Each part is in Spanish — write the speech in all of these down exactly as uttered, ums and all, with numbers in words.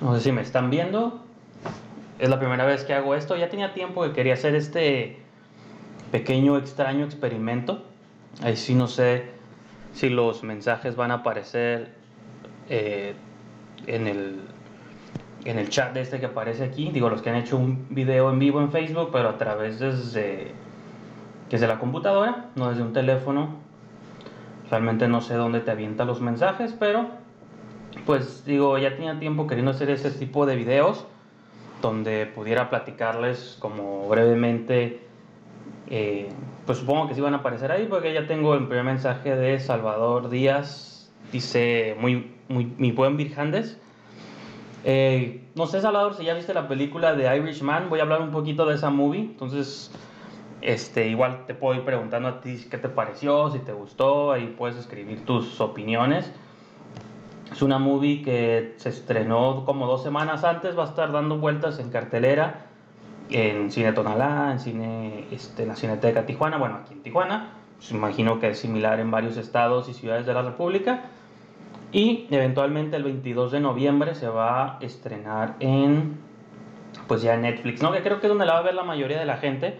No sé si me están viendo. Es la primera vez que hago esto. Ya tenía tiempo que quería hacer este pequeño extraño experimento. Ahí sí no sé si los mensajes van a aparecer eh, en el, en el chat de este que aparece aquí. Digo, los que han hecho un video en vivo en Facebook, pero a través desde, desde la computadora, no desde un teléfono. Realmente no sé dónde te avienta los mensajes, pero pues digo, ya tenía tiempo queriendo hacer ese tipo de videos donde pudiera platicarles como brevemente, eh, pues supongo que sí van a aparecer ahí porque ya tengo el primer mensaje de Salvador Díaz, dice muy, muy, mi buen Virjandes. Eh, no sé, Salvador, si ya viste la película de Irishman, voy a hablar un poquito de esa movie, entonces este, igual te puedo ir preguntando a ti qué te pareció, si te gustó, ahí puedes escribir tus opiniones. Es una movie que se estrenó como dos semanas antes, va a estar dando vueltas en cartelera en Cine Tonalá, en cine, este, en la Cineteca Tijuana, bueno, aquí en Tijuana, pues imagino que es similar en varios estados y ciudades de la República. Y eventualmente el veintidós de noviembre se va a estrenar en, pues ya en Netflix, ¿no? Que creo que es donde la va a ver la mayoría de la gente.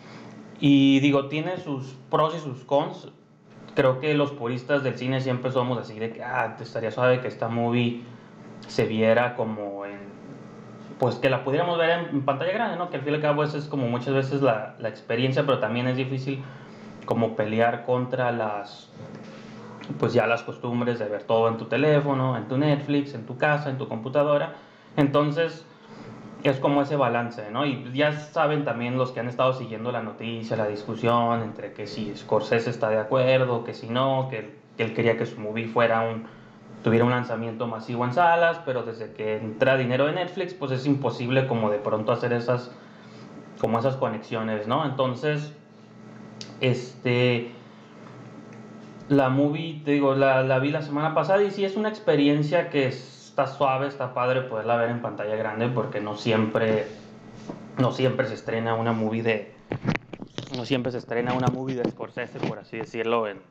Y digo, tiene sus pros y sus cons. Creo que los puristas del cine siempre somos así de que, ah, te estaría suave que esta movie se viera como en, pues que la pudiéramos ver en pantalla grande, ¿no? Que al fin y al cabo esa es como muchas veces la, la experiencia, pero también es difícil como pelear contra las, pues ya las costumbres de ver todo en tu teléfono, en tu Netflix, en tu casa, en tu computadora. Entonces, es como ese balance, ¿no? Y ya saben también los que han estado siguiendo la noticia, la discusión entre que si Scorsese está de acuerdo, que si no, que él, que él quería que su movie fuera un, tuviera un lanzamiento masivo en salas, pero desde que entra dinero de Netflix, pues es imposible como de pronto hacer esas, como esas conexiones, ¿no? Entonces, este, la movie, te digo, la, la vi la semana pasada y sí es una experiencia que está suave, está padre poderla ver en pantalla grande porque no siempre, no siempre se estrena una movie de, no siempre se estrena una movie de Scorsese, por así decirlo, en,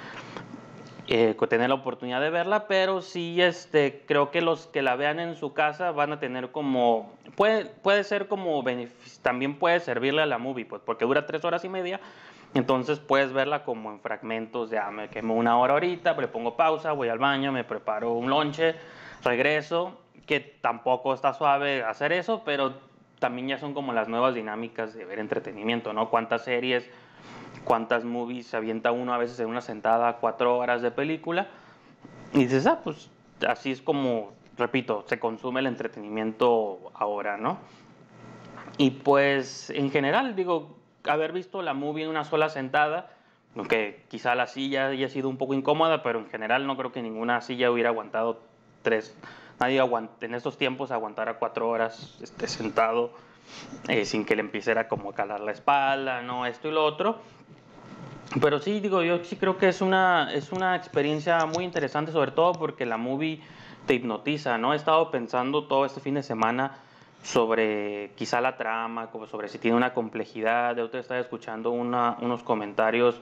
eh, tener la oportunidad de verla, pero sí, este, creo que los que la vean en su casa van a tener como, puede, puede ser como beneficio, también puede servirle a la movie, pues porque dura tres horas y media, entonces puedes verla como en fragmentos de, ah, me quemo una hora ahorita, le pongo pausa, voy al baño, me preparo un lonche, regreso, que tampoco está suave hacer eso, pero también ya son como las nuevas dinámicas de ver entretenimiento, ¿no? Cuántas series, cuántas movies se avienta uno a veces en una sentada, cuatro horas de película, y dices, ah, pues así es como, repito, se consume el entretenimiento ahora, ¿no? Y pues en general, digo, haber visto la movie en una sola sentada, aunque quizá la silla haya sido un poco incómoda, pero en general no creo que ninguna silla hubiera aguantado tres, nadie aguanta, en estos tiempos aguantara cuatro horas este, sentado eh, sin que le empezara como a calar la espalda, ¿no? Esto y lo otro. Pero sí, digo, yo sí creo que es una, es una experiencia muy interesante, sobre todo porque la movie te hipnotiza, ¿no? He estado pensando todo este fin de semana sobre quizá la trama, como sobre si tiene una complejidad. De otra estaba escuchando una, unos comentarios.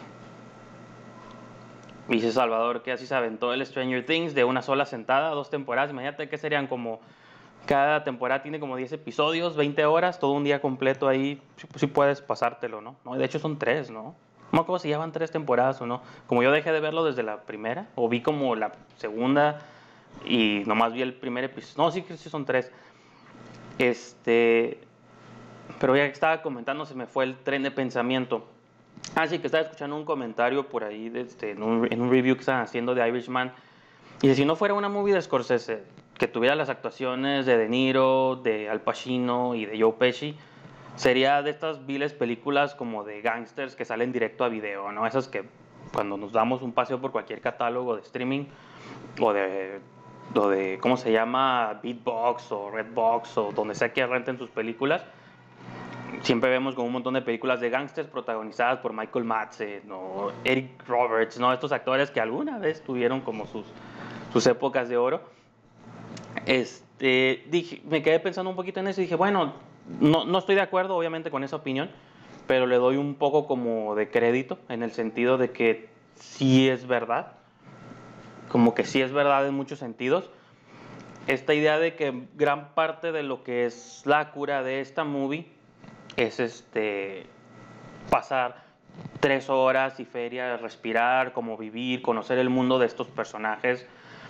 Dice Salvador que así se aventó el Stranger Things de una sola sentada, dos temporadas. Imagínate que serían como, cada temporada tiene como diez episodios, veinte horas, todo un día completo ahí. Sí, sí puedes pasártelo, ¿no? No, de hecho son tres, ¿no? No me acuerdo si llevan tres temporadas o no. Como yo dejé de verlo desde la primera, o vi como la segunda y nomás vi el primer episodio. No, sí que sí son tres. Este. Pero ya que estaba comentando, se me fue el tren de pensamiento. Ah, sí, que estaba escuchando un comentario por ahí de este, en, un, en un review que estaban haciendo de Irishman. Y si no fuera una movie de Scorsese, que tuviera las actuaciones de De Niro, de Al Pacino y de Joe Pesci, sería de estas viles películas como de gangsters que salen directo a video, ¿no? Esas que cuando nos damos un paseo por cualquier catálogo de streaming o de, o de ¿cómo se llama? Beatbox o Redbox o donde sea que renten sus películas, siempre vemos como un montón de películas de gangsters protagonizadas por Michael Madsen o Eric Roberts, ¿no? Estos actores que alguna vez tuvieron como sus, sus épocas de oro. Este, dije, me quedé pensando un poquito en eso y dije, bueno, no, no estoy de acuerdo obviamente con esa opinión, pero le doy un poco como de crédito en el sentido de que sí es verdad, como que sí es verdad en muchos sentidos. esta idea de que gran parte de lo que es la cura de esta movie es este pasar tres horas y feria, respirar, como vivir, conocer el mundo de estos personajes.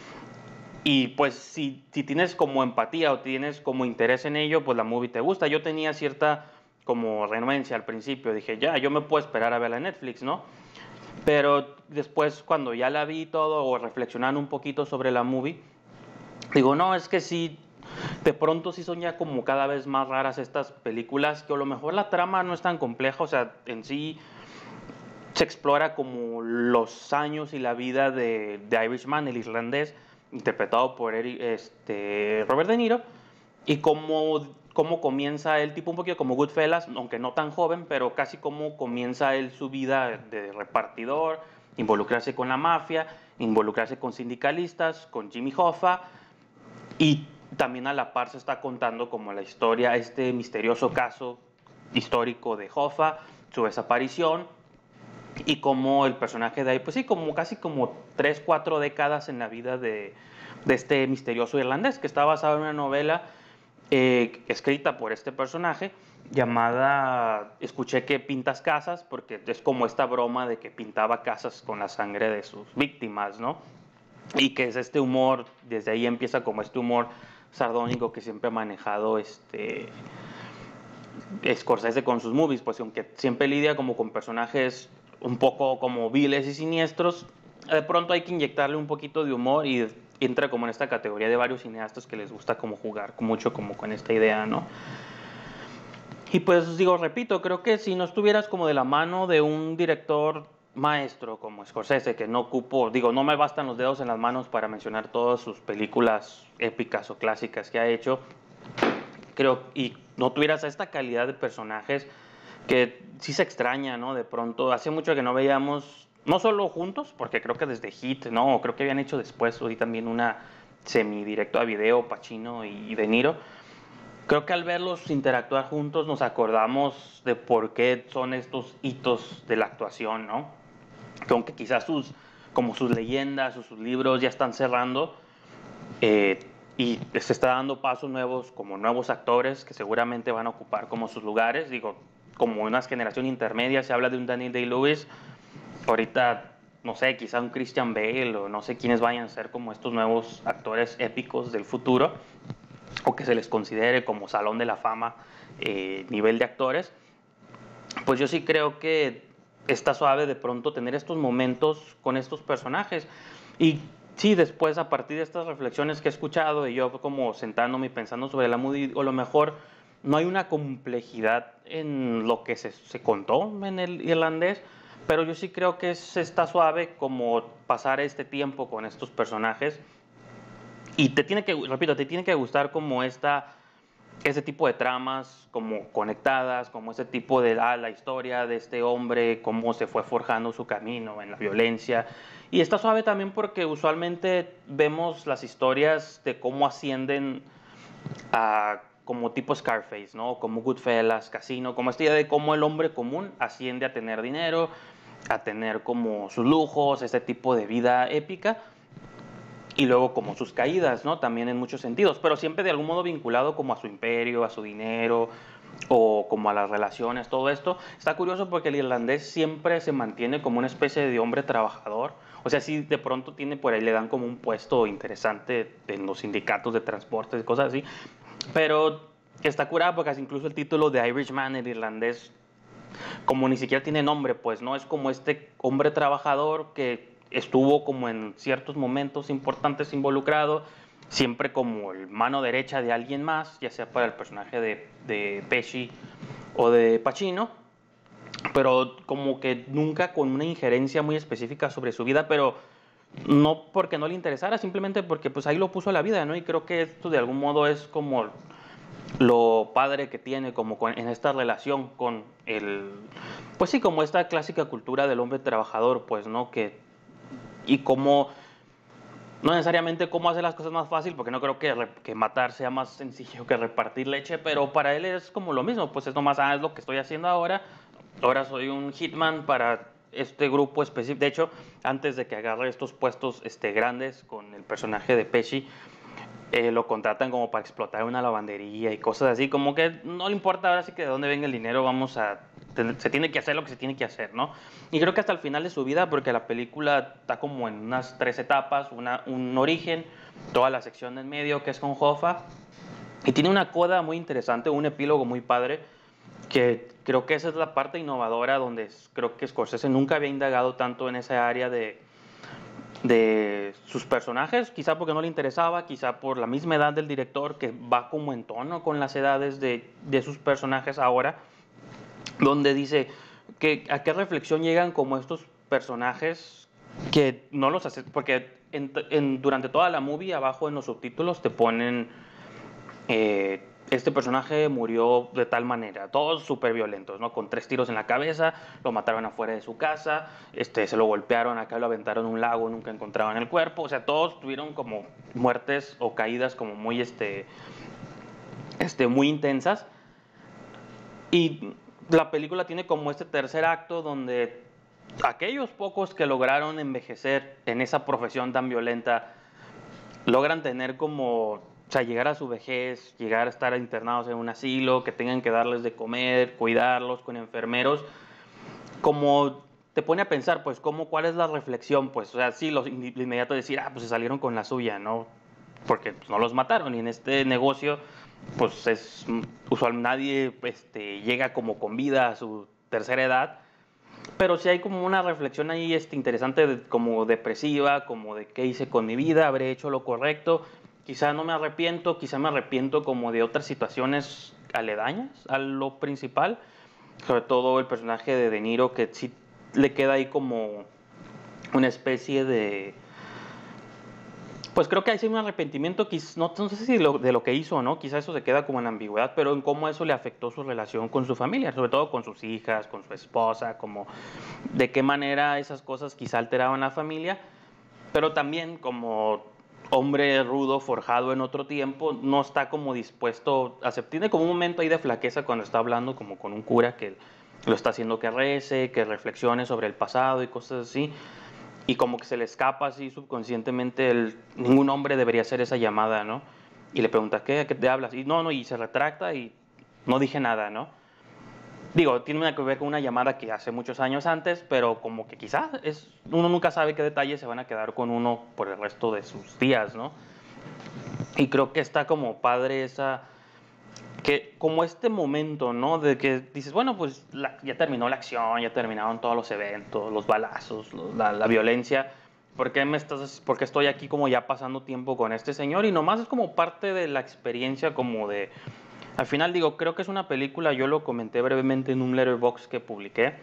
Y pues si, si tienes como empatía o tienes como interés en ello, pues la movie te gusta. Yo tenía cierta como renuencia al principio, dije, ya, yo me puedo esperar a verla en Netflix, ¿no? Pero después cuando ya la vi todo o reflexionando un poquito sobre la movie, digo, no, es que sí, de pronto sí son ya como cada vez más raras estas películas, que a lo mejor la trama no es tan compleja, o sea, en sí se explora como los años y la vida de, de Irishman, el irlandés, interpretado por Eric, este, Robert De Niro, y cómo, cómo comienza el tipo un poquito como Goodfellas, aunque no tan joven, pero casi cómo comienza él su vida de repartidor, involucrarse con la mafia, involucrarse con sindicalistas, con Jimmy Hoffa, y también a la par se está contando como la historia, este misterioso caso histórico de Hoffa, su desaparición, y como el personaje de ahí, pues sí, como casi como tres, cuatro décadas en la vida de, de este misterioso irlandés, que está basado en una novela eh, escrita por este personaje llamada Escuché que pintas casas, porque es como esta broma de que pintaba casas con la sangre de sus víctimas, ¿no? Y que es este humor, desde ahí empieza como este humor sardónico que siempre ha manejado este Scorsese con sus movies, pues aunque siempre lidia como con personajes un poco como viles y siniestros, de pronto hay que inyectarle un poquito de humor y entra como en esta categoría de varios cineastas que les gusta como jugar mucho como con esta idea, ¿no? Y pues digo, repito, creo que si no estuvieras como de la mano de un director maestro como Scorsese, que no ocupo, digo, no me bastan los dedos en las manos para mencionar todas sus películas épicas o clásicas que ha hecho, creo, y no tuvieras esta calidad de personajes que sí se extraña, ¿no? De pronto, hace mucho que no veíamos, no solo juntos, porque creo que desde Hit, ¿no? Creo que habían hecho después, hoy también una semi-directo a video, Pacino y De Niro. Creo que al verlos interactuar juntos nos acordamos de por qué son estos hitos de la actuación, ¿no? Que aunque quizás sus, como sus leyendas o sus libros ya están cerrando, eh, y se está dando pasos nuevos, como nuevos actores que seguramente van a ocupar como sus lugares, digo, como una generación intermedia, se habla de un Daniel Day-Lewis, ahorita, no sé, quizá un Christian Bale o no sé quiénes vayan a ser como estos nuevos actores épicos del futuro, o que se les considere como salón de la fama eh, nivel de actores, pues yo sí creo que está suave de pronto tener estos momentos con estos personajes. Y sí, después a partir de estas reflexiones que he escuchado y yo como sentándome y pensando sobre la movie, o lo mejor no hay una complejidad en lo que se, se contó en el irlandés, pero yo sí creo que es, está suave como pasar este tiempo con estos personajes y te tiene que, repito, te tiene que gustar como esta, ese tipo de tramas, como conectadas, como ese tipo de, ah, la historia de este hombre, cómo se fue forjando su camino en la violencia. Y está suave también porque usualmente vemos las historias de cómo ascienden a como tipo Scarface, ¿no? Como Goodfellas, Casino, como esta idea de cómo el hombre común asciende a tener dinero, a tener como sus lujos, este tipo de vida épica y luego como sus caídas, ¿no? También en muchos sentidos, pero siempre de algún modo vinculado como a su imperio, a su dinero o como a las relaciones, todo esto. Está curioso porque el irlandés siempre se mantiene como una especie de hombre trabajador, o sea, si de pronto tiene por ahí, le dan como un puesto interesante en los sindicatos de transportes y cosas así, pero está curado porque incluso el título de Irishman, el irlandés, como ni siquiera tiene nombre, pues no es como este hombre trabajador que estuvo como en ciertos momentos importantes involucrado, siempre como el mano derecha de alguien más, ya sea para el personaje de, de Pesci o de Pacino, pero como que nunca con una injerencia muy específica sobre su vida, pero no porque no le interesara, simplemente porque pues ahí lo puso la vida, ¿no? Y creo que esto de algún modo es como lo padre que tiene como con, en esta relación con el, pues sí, como esta clásica cultura del hombre trabajador, pues, ¿no? Que, y cómo, no necesariamente cómo hacer las cosas más fácil, porque no creo que, que matar sea más sencillo que repartir leche, pero para él es como lo mismo, pues es nomás, ah, es lo que estoy haciendo ahora, ahora soy un hitman para este grupo específico. De hecho, antes de que agarre estos puestos este, grandes con el personaje de Pesci, eh, lo contratan como para explotar una lavandería y cosas así, como que no le importa ahora sí que de dónde venga el dinero, vamos a, se tiene que hacer lo que se tiene que hacer, ¿no? Y creo que hasta el final de su vida, porque la película está como en unas tres etapas, una, un origen, toda la sección en medio que es con Hoffa, y tiene una coda muy interesante, un epílogo muy padre, que creo que esa es la parte innovadora donde creo que Scorsese nunca había indagado tanto en esa área de de sus personajes, quizá porque no le interesaba, quizá por la misma edad del director que va como en tono con las edades de, de sus personajes ahora, donde dice que a qué reflexión llegan como estos personajes que no los hace, porque en, en, durante toda la movie abajo en los subtítulos te ponen eh, este personaje murió de tal manera, todos súper violentos, ¿no? Con tres tiros en la cabeza, lo mataron afuera de su casa, este, se lo golpearon, acá lo aventaron a un lago, nunca encontraban el cuerpo, o sea, todos tuvieron como muertes o caídas como muy, este, este, muy intensas. Y la película tiene como este tercer acto donde aquellos pocos que lograron envejecer en esa profesión tan violenta logran tener como, o sea, llegar a su vejez, llegar a estar internados en un asilo, que tengan que darles de comer, cuidarlos con enfermeros, como te pone a pensar, pues, ¿cómo, cuál es la reflexión? Pues, o sea, sí, lo inmediato decir, ah, pues se salieron con la suya, ¿no? Porque pues, no los mataron y en este negocio, pues, es usual, nadie este, llega como con vida a su tercera edad, pero sí hay como una reflexión ahí este, interesante, de, como depresiva, como de qué hice con mi vida, habré hecho lo correcto, quizá no me arrepiento, quizá me arrepiento como de otras situaciones aledañas a lo principal, sobre todo el personaje de De Niro, que sí le queda ahí como una especie de... Pues creo que hay sí un arrepentimiento, no, no sé si lo, de lo que hizo o no, quizá eso se queda como en ambigüedad, pero en cómo eso le afectó su relación con su familia, sobre todo con sus hijas, con su esposa, como de qué manera esas cosas quizá alteraban la familia, pero también como hombre rudo, forjado en otro tiempo, no está como dispuesto a aceptar, tiene como un momento ahí de flaqueza cuando está hablando como con un cura que lo está haciendo que rece, que reflexione sobre el pasado y cosas así, y como que se le escapa así subconscientemente, el, ningún hombre debería hacer esa llamada, ¿no? Y le pregunta, ¿qué? ¿A qué te hablas? Y no, no, y se retracta y no dije nada, ¿no? Digo, tiene que ver con una llamada que hace muchos años antes, pero como que quizás es, uno nunca sabe qué detalles se van a quedar con uno por el resto de sus días, ¿no? Y creo que está como padre esa, que como este momento, ¿no? De que dices, bueno, pues la, ya terminó la acción, ya terminaron todos los eventos, los balazos, los, la, la violencia. ¿Por qué, me estás, ¿Por qué estoy aquí como ya pasando tiempo con este señor? Y nomás es como parte de la experiencia como de... Al final digo, creo que es una película, yo lo comenté brevemente en un letterbox que publiqué.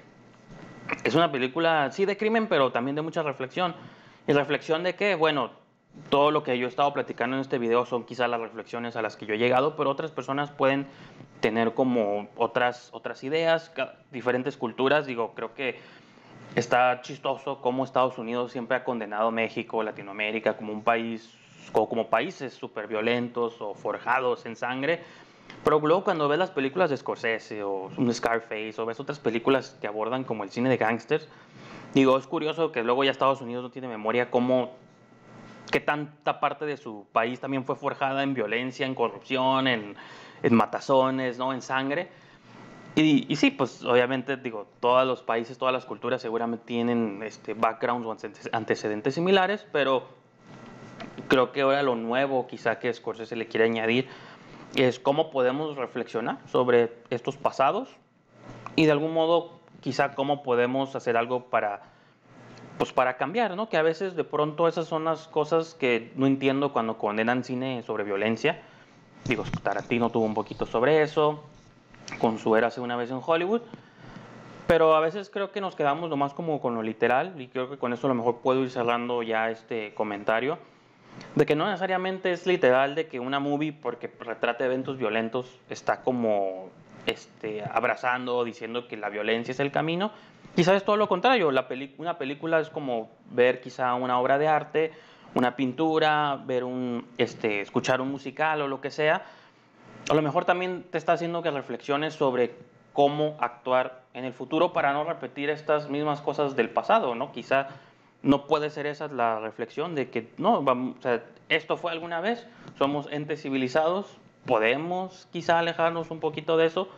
Es una película, sí, de crimen, pero también de mucha reflexión. ¿Y reflexión de qué? Bueno, todo lo que yo he estado platicando en este video son quizás las reflexiones a las que yo he llegado, pero otras personas pueden tener como otras, otras ideas, diferentes culturas. Digo, creo que está chistoso cómo Estados Unidos siempre ha condenado a México, Latinoamérica, como un país, como, como países súper violentos o forjados en sangre. Pero luego cuando ves las películas de Scorsese o un Scarface o ves otras películas que abordan como el cine de gángsters, digo, es curioso que luego ya Estados Unidos no tiene memoria cómo que tanta parte de su país también fue forjada en violencia, en corrupción, en, en matazones, ¿no? En sangre. Y, y, sí, pues obviamente, digo, todos los países, todas las culturas seguramente tienen este, backgrounds o antecedentes similares, pero creo que ahora lo nuevo quizá que Scorsese le quiere añadir es cómo podemos reflexionar sobre estos pasados y de algún modo quizá cómo podemos hacer algo para, pues para cambiar, ¿no? Que a veces de pronto esas son las cosas que no entiendo cuando condenan cine sobre violencia. Digo, Tarantino tuvo un poquito sobre eso, con su Érase una vez en Hollywood, pero a veces creo que nos quedamos nomás como con lo literal y creo que con eso a lo mejor puedo ir cerrando ya este comentario de que no necesariamente es literal de que una movie porque retrata eventos violentos está como este, abrazando, diciendo que la violencia es el camino. Quizás es todo lo contrario, la peli una película es como ver quizá una obra de arte, una pintura, ver un, este, escuchar un musical o lo que sea. A lo mejor también te está haciendo que reflexiones sobre cómo actuar en el futuro para no repetir estas mismas cosas del pasado, ¿no? Quizá no puede ser esa la reflexión de que no, vamos, o sea, esto fue alguna vez, somos entes civilizados, podemos quizá alejarnos un poquito de eso,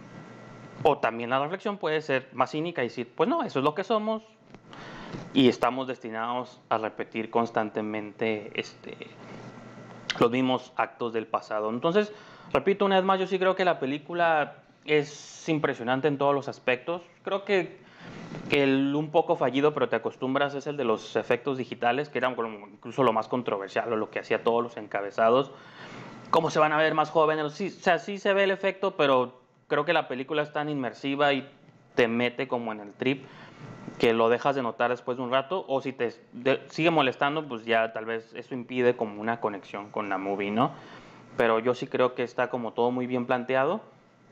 o también la reflexión puede ser más cínica y decir, pues no, eso es lo que somos y estamos destinados a repetir constantemente este, los mismos actos del pasado. Entonces, repito una vez más, yo sí creo que la película es impresionante en todos los aspectos. Creo que, que el un poco fallido, pero te acostumbras, es el de los efectos digitales, que eran incluso lo más controversial o lo que hacía todos los encabezados. ¿Cómo se van a ver más jóvenes? Sí, o sea, sí se ve el efecto, pero creo que la película es tan inmersiva y te mete como en el trip que lo dejas de notar después de un rato, o si te de, sigue molestando, pues ya tal vez eso impide como una conexión con la movie, ¿no? Pero yo sí creo que está como todo muy bien planteado.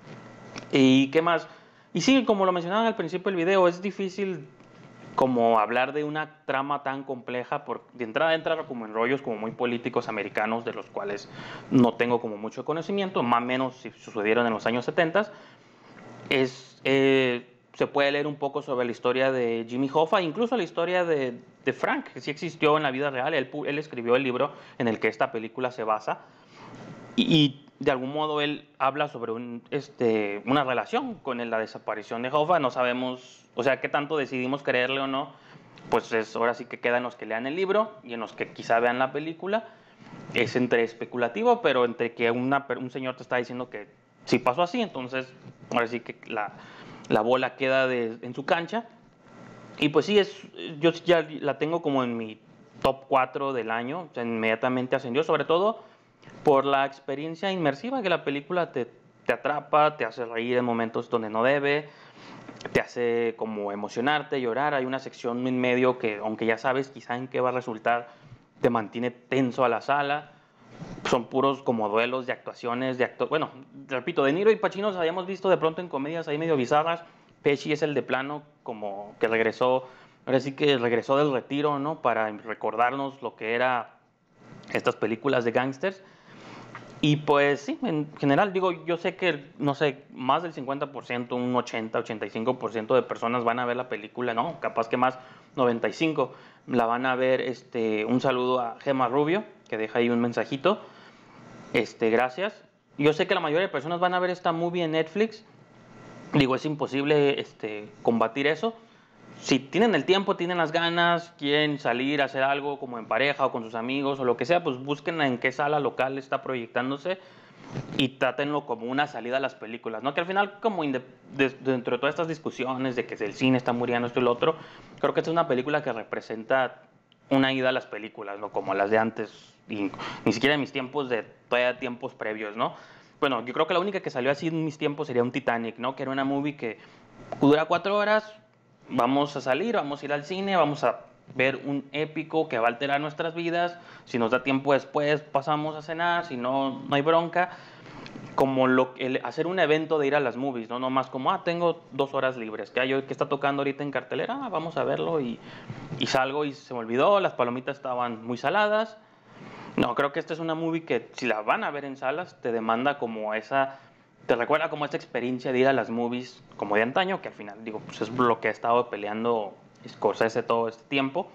¿Y qué más? Y sí, como lo mencionaban al principio del video, es difícil como hablar de una trama tan compleja, por, de entrada entra como en rollos como muy políticos americanos, de los cuales no tengo como mucho conocimiento, más o menos si sucedieron en los años setenta. Es... Eh, se puede leer un poco sobre la historia de Jimmy Hoffa, incluso la historia de, de Frank, que sí existió en la vida real. Él, él escribió el libro en el que esta película se basa. Y, y de algún modo él habla sobre un, este, una relación con la desaparición de Hoffa. No sabemos, o sea, qué tanto decidimos creerle o no. Pues es, ahora sí que queda en los que lean el libro y en los que quizá vean la película. Es entre especulativo, pero entre que una, un señor te está diciendo que sí pasó así, entonces ahora sí que la la bola queda de, en su cancha. Y pues sí, es, yo ya la tengo como en mi top cuatro del año, o sea, inmediatamente ascendió, sobre todo por la experiencia inmersiva que la película te, te atrapa, te hace reír en momentos donde no debe, te hace como emocionarte, llorar. Hay una sección en medio que, aunque ya sabes quizá en qué va a resultar, te mantiene tenso a la sala. Son puros como duelos de actuaciones, de acto bueno, repito, De Niro y Pacino los habíamos visto de pronto en comedias ahí medio bizarras. Pesci es el de plano, como que regresó, ahora sí que regresó del retiro, ¿no? Para recordarnos lo que era estas películas de gángsters. Y pues sí, en general, digo, yo sé que, no sé, más del cincuenta por ciento, un ochenta, ochenta y cinco por ciento de personas van a ver la película, no, capaz que más, noventa y cinco por ciento la van a ver. Este, un saludo a Gemma Rubio, que deja ahí un mensajito. Este, gracias. Yo sé que la mayoría de personas van a ver esta movie en Netflix. Digo, es imposible este, combatir eso. Si tienen el tiempo, tienen las ganas, quieren salir a hacer algo como en pareja o con sus amigos o lo que sea, pues busquen en qué sala local está proyectándose y trátenlo como una salida a las películas, ¿no? Que al final, como de, de, dentro de todas estas discusiones de que el cine está muriendo, esto y lo otro, creo que esta es una película que representa una ida a las películas, ¿no? Como las de antes, y ni siquiera en mis tiempos de todavía tiempos previos, ¿no? Bueno, yo creo que la única que salió así en mis tiempos sería un Titanic, ¿no? Que era una movie que dura cuatro horas, vamos a salir, vamos a ir al cine, vamos a ver un épico que va a alterar nuestras vidas. Si nos da tiempo después, pasamos a cenar, si no, no hay bronca. Como lo, el hacer un evento de ir a las movies, no nomás como, ah, tengo dos horas libres, que hay hoy que está tocando ahorita en cartelera, ah, vamos a verlo, y, y salgo y se me olvidó, las palomitas estaban muy saladas. No, creo que esta es una movie que si la van a ver en salas, te demanda como esa, te recuerda como esta experiencia de ir a las movies como de antaño, que al final, digo, pues es lo que ha estado peleando Scorsese todo este tiempo.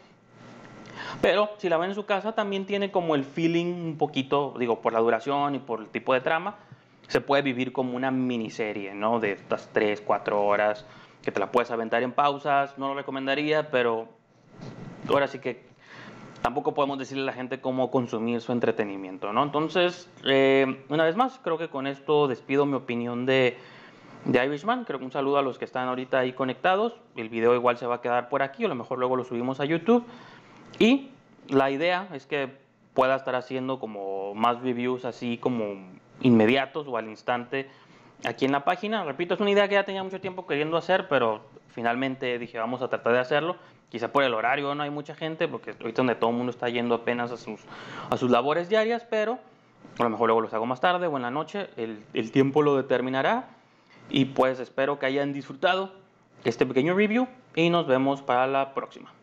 Pero si la ven en su casa, también tiene como el feeling un poquito, digo, por la duración y por el tipo de trama, se puede vivir como una miniserie, ¿no? De estas tres, cuatro horas, que te la puedes aventar en pausas. No lo recomendaría, pero ahora sí que tampoco podemos decirle a la gente cómo consumir su entretenimiento, ¿no? Entonces, eh, una vez más, creo que con esto despido mi opinión de, de Irishman. Creo que un saludo a los que están ahorita ahí conectados. El video igual se va a quedar por aquí, o a lo mejor luego lo subimos a YouTube. Y la idea es que pueda estar haciendo como más reviews así como inmediatos o al instante aquí en la página. Repito, es una idea que ya tenía mucho tiempo queriendo hacer, pero finalmente dije, vamos a tratar de hacerlo. Quizá por el horario no hay mucha gente, porque ahorita donde todo el mundo está yendo apenas a sus, a sus labores diarias, pero a lo mejor luego los hago más tarde o en la noche, el, el tiempo lo determinará. Y pues espero que hayan disfrutado este pequeño review y nos vemos para la próxima.